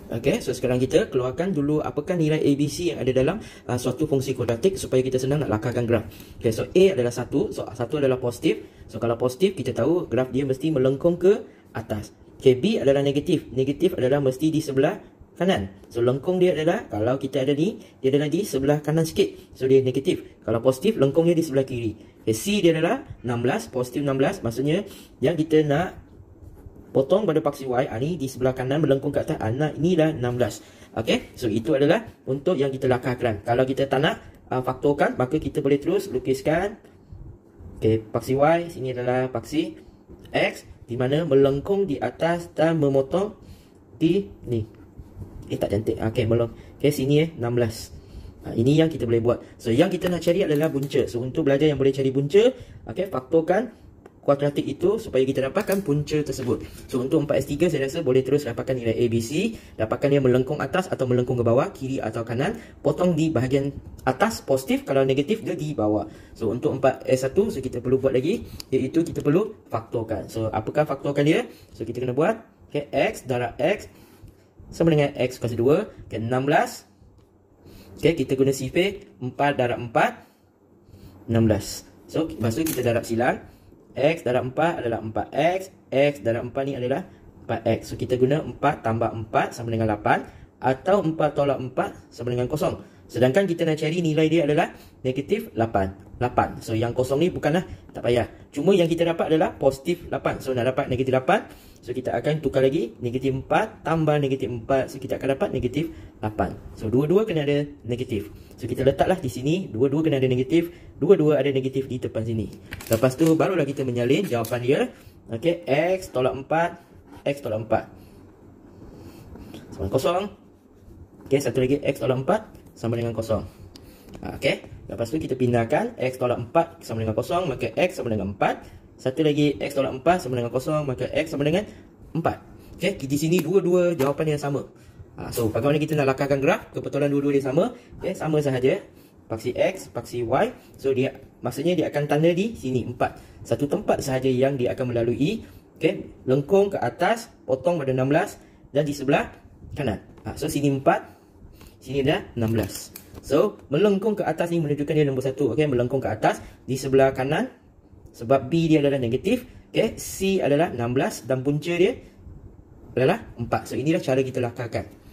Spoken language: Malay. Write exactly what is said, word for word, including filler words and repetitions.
Okey, so sekarang kita keluarkan dulu apakah nilai A B C yang ada dalam uh, suatu fungsi kuadratik supaya kita senang nak lakarkan graf. Okey, so A adalah satu, so satu adalah positif. So kalau positif kita tahu graf dia mesti melengkung ke atas. Okey, B adalah negatif. Negatif adalah mesti di sebelah kanan. So lengkung dia adalah kalau kita ada ni, dia adalah di sebelah kanan sikit. So dia negatif. Kalau positif lengkung dia di sebelah kiri. Okey, C dia adalah enam belas, positif enam belas, maksudnya yang kita nak potong pada paksi Y, ah, ni di sebelah kanan melengkung ke atas, ah, nah, inilah enam belas. Okey, so itu adalah untuk yang kita lakarkan. Kalau kita tak nak uh, faktorkan, maka kita boleh terus lukiskan. Okey, paksi Y, sini adalah paksi X, di mana melengkung di atas dan memotong di ni. Eh, tak cantik. Okey, melong. Okey, sini eh, enam belas. Ha, ini yang kita boleh buat. So, yang kita nak cari adalah punca. So, untuk belajar yang boleh cari punca, okey, faktorkan kuadratik itu supaya kita dapatkan punca tersebut. So untuk empat S tiga saya rasa boleh terus dapatkan nilai A B C, dapatkan dia melengkung atas atau melengkung ke bawah, kiri atau kanan, potong di bahagian atas positif, kalau negatif dia di bawah. So untuk empat S satu so kita perlu buat lagi, iaitu kita perlu faktorkan. So apakah faktorkan dia? So kita kena buat, okay, X darab X sama dengan X kuasa dua, okay, enam belas. Okay, kita guna sifir, empat darab empat, enam belas. So lepas tu kita darab silang, X darab empat adalah empat X, X darab empat ni adalah empat X. So kita guna empat tambah empat sama dengan lapan, atau empat tolak empat sama dengan kosong. Sedangkan kita nak cari nilai dia adalah negatif lapan. lapan. So yang kosong ni bukanlah, tak payah. Cuma yang kita dapat adalah positif lapan. So nak dapat negatif lapan, so kita akan tukar lagi negatif empat tambah negatif empat. So kita akan dapat negatif lapan. So dua-dua kena ada negatif. So kita letaklah di sini, dua-dua kena ada negatif, dua-dua ada negatif di depan sini. Lepas tu barulah kita menyalin jawapan dia. Okey, X tolak empat, X tolak empat sama dengan kosong. Okey, satu lagi X tolak empat sama dengan kosong. Okey, lepas tu kita pindahkan X tolak empat sama dengan kosong, maka X sama dengan empat. Satu lagi X tolak empat sama dengan kosong, maka X sama dengan empat. Okey, di sini dua-dua jawapan yang sama. Ha, so bagaimana kita nak lakarkan graf? Kebetulan dua-dua dia sama. Okay, sama sahaja. Paksi X, paksi Y. So dia maksudnya dia akan tanda di sini empat. Satu tempat sahaja yang dia akan melalui. Okay, lengkung ke atas, potong pada enam belas dan di sebelah kanan. Ha, so sini empat, sini dah enam belas. So melengkung ke atas ni menunjukkan dia nombor satu. Okay, melengkung ke atas di sebelah kanan sebab B dia adalah negatif. Okay, C adalah enam belas dan punca dia adalah empat. So inilah cara kita lakarkan.